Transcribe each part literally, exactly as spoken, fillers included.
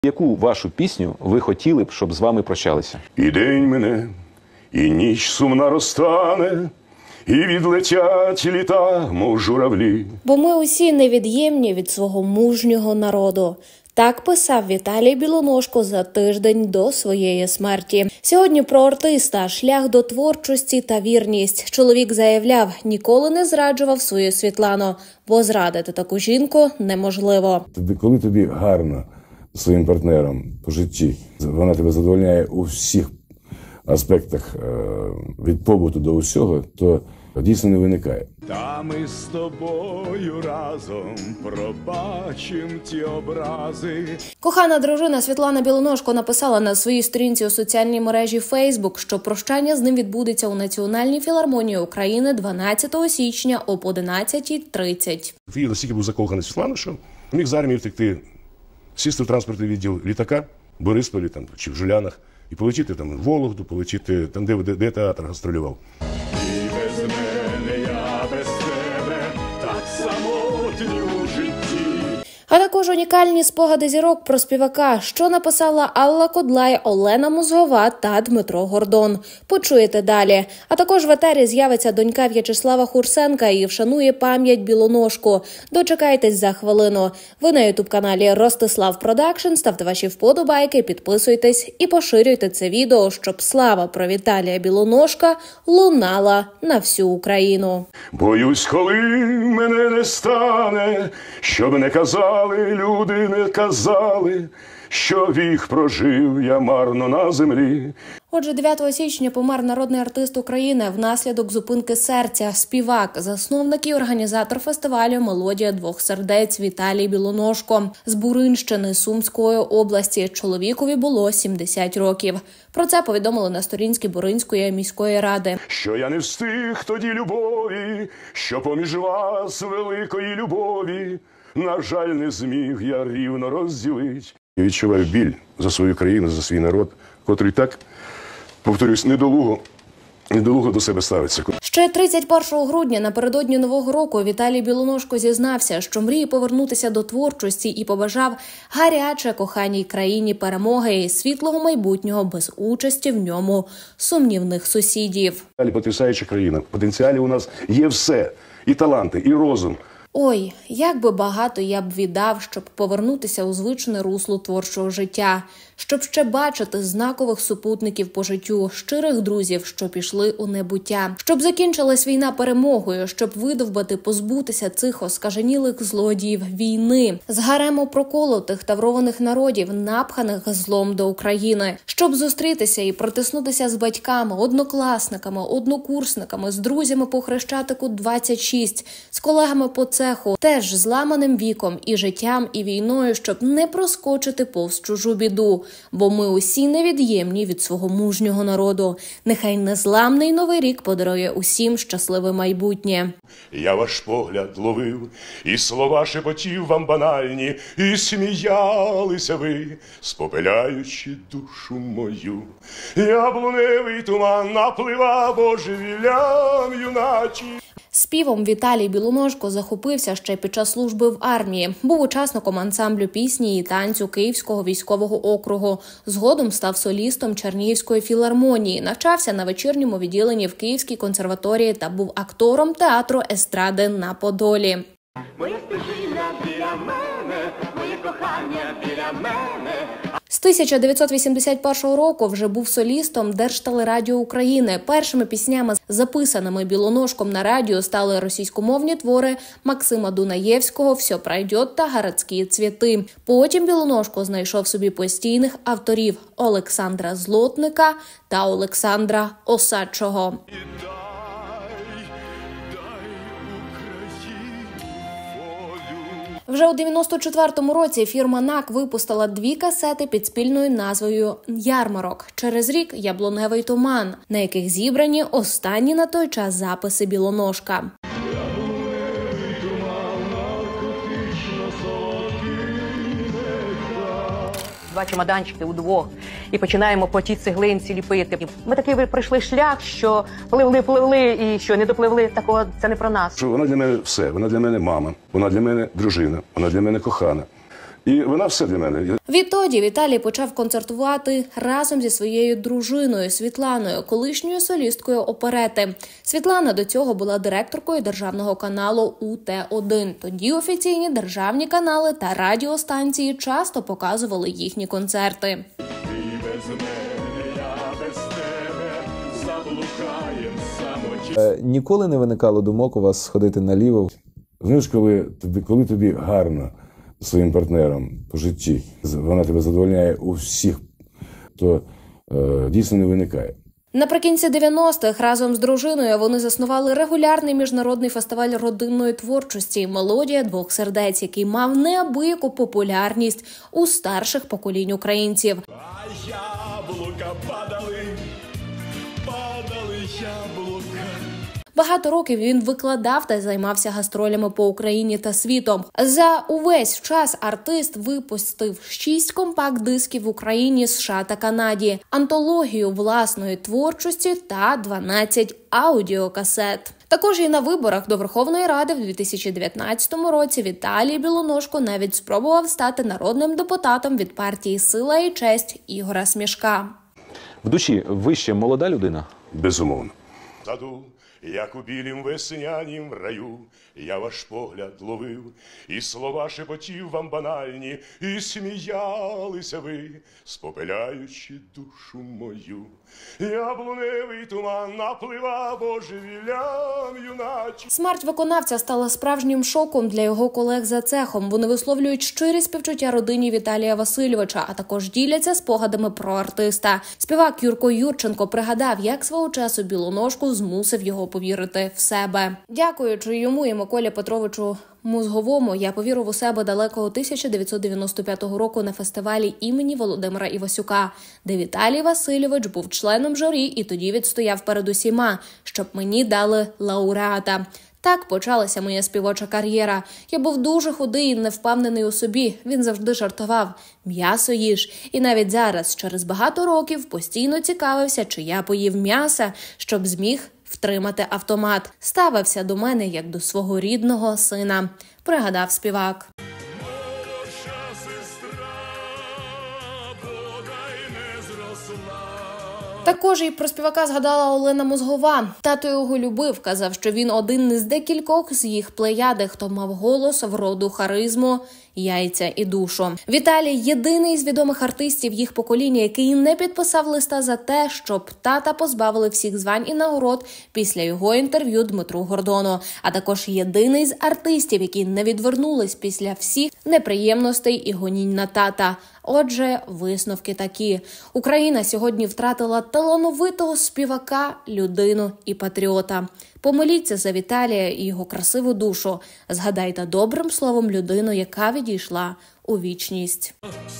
Яку вашу пісню ви хотіли б, щоб з вами прощалися? І день мине, і ніч сумна розтане, і відлетять літа, мов журавлі. Бо ми усі невід'ємні від свого мужнього народу. Так писав Віталій Білоножко за тиждень до своєї смерті. Сьогодні про артиста, шлях до творчості та вірність. Чоловік заявляв, ніколи не зраджував свою Світлану, бо зрадити таку жінку неможливо. Коли тобі гарно своїм партнером по житті, вона тебе задовольняє у всіх аспектах від побуту до усього, то дійсно не виникає. Та ми з тобою разом пробачим ті образи. Кохана дружина Світлана Білоножко написала на своїй сторінці у соціальній мережі Facebook, що прощання з ним відбудеться у Національній філармонії України дванадцятого січня об одинадцятій тридцять. Він настільки був закоханий Світлану, що міг з армії втекти, сісти в транспортний відділ літака в Борисполі там, чи в Жулянах і полетіти там в Вологду, полетіти там, де, де, де театр гастролював. І без мене, я без тебе, так самотньо у житті. А також унікальні спогади зірок про співака, що написала Алла Кудлай, Олена Мозгова та Дмитро Гордон. Почуєте далі. А також в етері з'явиться донька В'ячеслава Хурсенка і вшанує пам'ять Білоножку. Дочекайтесь за хвилину. Ви на ютуб-каналі Ростислав Продакшн, ставте ваші вподобайки, підписуйтесь і поширюйте це відео, щоб слава про Віталія Білоножка лунала на всю Україну. Боюсь, коли мене не стане, щоб не казав, люди не казали, що вік прожив я марно на землі. Отже, дев'ятого січня помер народний артист України внаслідок зупинки серця, співак, засновник і організатор фестивалю «Мелодія двох сердець» Віталій Білоножко з Буринщини Сумської області. Чоловікові було сімдесят років. Про це повідомили на сторінці Буринської міської ради. Що я не встиг тоді любові, що поміж вас великої любові, на жаль, не зміг я рівно розділить. Я відчуваю біль за свою країну, за свій народ, котрий так, повторюсь, недолуго, недолуго до себе ставиться. Ще тридцять першого грудня, напередодні Нового року, Віталій Білоножко зізнався, що мріє повернутися до творчості і побажав гаряче коханій країні перемоги і світлого майбутнього без участі в ньому сумнівних сусідів. Потрясаюча країна. В потенціалі у нас є все. І таланти, і розум. Ой, як би багато я б віддав, щоб повернутися у звичне русло творчого життя, щоб ще бачити знакових супутників по життю, щирих друзів, що пішли у небуття, щоб закінчилась війна перемогою, щоб видовбати, позбутися цих оскаженілих злодіїв війни, з гарему проколотих та врованих народів, напханих злом до України, щоб зустрітися і протиснутися з батьками, однокласниками, однокурсниками, з друзями по Хрещатику двадцять шість, з колегами по цеху, теж зламаним віком і життям, і війною, щоб не проскочити повз чужу біду. Бо ми усі невід'ємні від свого мужнього народу. Нехай незламний Новий рік подарує усім щасливе майбутнє. Я ваш погляд ловив, і слова шепотів вам банальні, і сміялися ви, спопиляючи душу мою. Яблуневий туман напливав божевіллям юначі. Співом Віталій Білоножко захопився ще під час служби в армії. Був учасником ансамблю пісні і танцю Київського військового округу. Згодом став солістом Чернігівської філармонії. Навчався на вечірньому відділенні в Київській консерваторії та був актором театру естради на Подолі. Моя стежина біля мене, моє кохання біля мене. З тисяча дев'ятсот вісімдесят першого року вже був солістом Держтелерадіо України. Першими піснями, записаними Білоножком на радіо, стали російськомовні твори Максима Дунаєвського «Все пройдет» та «Городські цвіти». Потім Білоножко знайшов собі постійних авторів Олександра Злотника та Олександра Осадчого. Вже у дев'яносто четвертому році фірма НАК випустила дві касети під спільною назвою «Ярмарок». Через рік «Яблуневий туман», на яких зібрані останні на той час записи Білоножка. Два чемоданчики удвох і починаємо по тій цеглинці ліпити. Ми такий пройшли шлях, що пливли, пливли і що не допливли. Такого це не про нас. Вона для мене все. Вона для мене мама, вона для мене дружина, вона для мене кохана. І вона все для мене. Відтоді Віталій почав концертувати разом зі своєю дружиною Світланою, колишньою солісткою оперети. Світлана до цього була директоркою державного каналу У Т один. Тоді офіційні державні канали та радіостанції часто показували їхні концерти. Е, Ніколи не виникало думок у вас сходити наліво? Знаєш, коли тобі, коли тобі гарно зі своїм партнером по житті, вона тебе задовольняє у всіх, то е, дійсно не виникає. Наприкінці дев'яностих разом з дружиною вони заснували регулярний міжнародний фестиваль родинної творчості «Мелодія двох сердець», який мав неабияку популярність у старших поколінь українців. А яблука падали, падали яблука. Багато років він викладав та займався гастролями по Україні та світом. За увесь час артист випустив шість компакт-дисків в Україні, США та Канаді, антологію власної творчості та дванадцять аудіокасет. Також і на виборах до Верховної Ради в дві тисячі дев'ятнадцятому році Віталій Білоножко навіть спробував стати народним депутатом від партії «Сила і честь» Ігоря Смішка. В душі ви ще молода людина? Безумовно. Саду, як у білім веснянім раю, я ваш погляд ловив, і слова шепотів вам банальні, і сміялися ви, спопиляючи душу мою. Яблуневий туман наплива божевіллям юначе. Смерть виконавця стала справжнім шоком для його колег за цехом. Вони висловлюють щирі співчуття родині Віталія Васильовича, а також діляться спогадами про артиста. Співак Юрко Юрченко пригадав, як свого часу Білоножку змусив його повірити в себе. Дякуючи йому і Миколі Петровичу Мозговому, я повірив у себе далекого тисяча дев'ятсот дев'яносто п'ятого року на фестивалі імені Володимира Івасюка, де Віталій Васильович був членом журі і тоді відстояв перед усіма, щоб мені дали лауреата. Так почалася моя співоча кар'єра. Я був дуже худий і невпевнений у собі. Він завжди жартував: «М'ясо їж». І навіть зараз, через багато років, постійно цікавився, чи я поїв м'яса, щоб зміг втримати автомат. Ставився до мене як до свого рідного сина, пригадав співак. Також і про співака згадала Олена Мозгова. Тато його любив, казав, що він один із декількох з їх плеяди, хто мав голос, вроду, харизму, яйця і душу. Віталій – єдиний з відомих артистів їх покоління, який не підписав листа за те, щоб тата позбавили всіх звань і нагород після його інтерв'ю Дмитру Гордону. А також єдиний з артистів, які не відвернулись після всіх неприємностей і гонінь на тата. Отже, висновки такі. Україна сьогодні втратила талановитого співака, людину і патріота. Помоліться за Віталія і його красиву душу. Згадайте добрим словом людину, яка відійшла у вічність.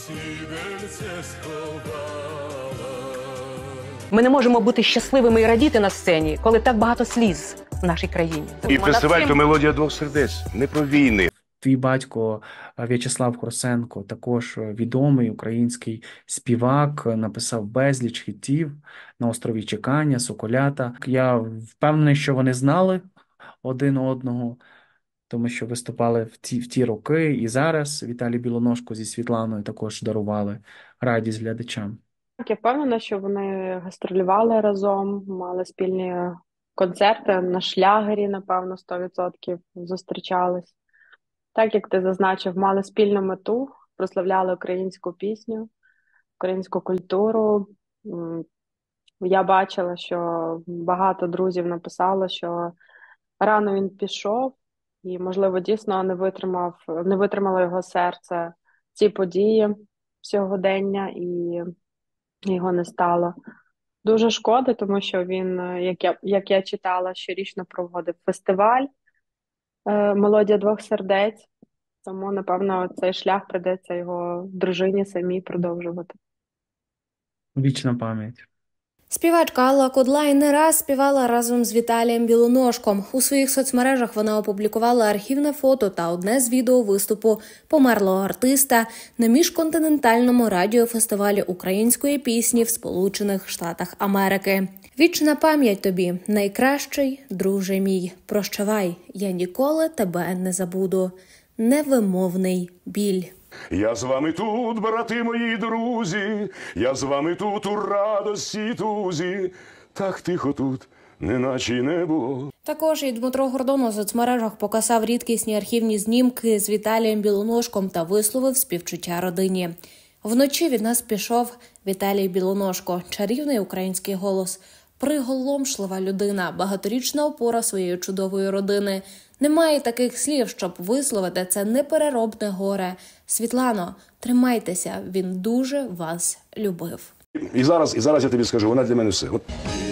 Ми не можемо бути щасливими і радіти на сцені, коли так багато сліз в нашій країні. І Над фестиваль цим- то «Мелодія двох сердець», не про війни. Твій батько В'ячеслав Хорсенко, також відомий український співак, написав безліч хітів на острові Чекання, Соколята. Я впевнений, що вони знали один одного, тому що виступали в ті, в ті роки. І зараз Віталій Білоножко зі Світланою також дарували радість глядачам. Так, я впевнена, що вони гастролювали разом, мали спільні концерти на шлягері, напевно, сто відсотків зустрічались. Так, як ти зазначив, мали спільну мету, прославляли українську пісню, українську культуру. М, Я бачила, що багато друзів написало, що рано він пішов, і, можливо, дійсно не витримав, не витримало його серце ці події сьогодення, і його не стало. Дуже шкода, тому що він, як я, як я читала, щорічно проводив фестиваль е, «Мелодія двох сердець», тому, напевно, цей шлях прийдеться його дружині самій продовжувати. Вічна пам'ять. Співачка Алла Кудлай не раз співала разом з Віталієм Білоножком. У своїх соцмережах вона опублікувала архівне фото та одне з відео виступу померлого артиста на міжконтинентальному радіофестивалі української пісні в Сполучених Штатах Америки. Вічна пам'ять тобі, найкращий друже мій. Прощавай, я ніколи тебе не забуду. Невимовний біль. Я з вами тут, брати мої друзі, я з вами тут у радості й тузі, так тихо тут, неначе й не було. Також і Дмитро Гордон у соцмережах показав рідкісні архівні знімки з Віталієм Білоножком та висловив співчуття родині. Вночі від нас пішов Віталій Білоножко, чарівний український голос, приголомшлива людина, багаторічна опора своєї чудової родини. Немає таких слів, щоб висловити це непереробне горе. Світлано, тримайтеся, він дуже вас любив. І зараз, і зараз я тобі скажу, вона для мене все. От